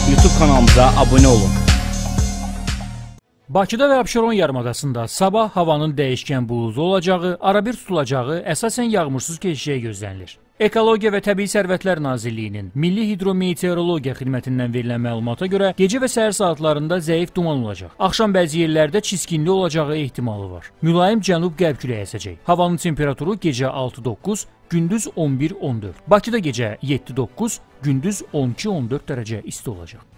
YouTube kanalımıza abunə olun. Bakıda və Abşeron yarımadasında sabah havanın dəyişkən buludlu olacağı, arabir tutulacağı, əsasən yağmursuz keçəcəyi gözlənilir. Ekologiya və Təbii Sərvətlər Nazirliyinin Milli Hidrometeorologiya xidmətindən verilən məlumata görə gecə və səhər saatlarında zəif duman olacaq. Axşam bəzi yerlərdə çiskinli olacağı ehtimalı var. Mülayim cənub-qərb küləyi əsəcək. Havanın temperaturu gecə 6-9, gündüz 11-14. Bakıda gecə 7-9, gündüz 12-14 dərəcə isti olacaq.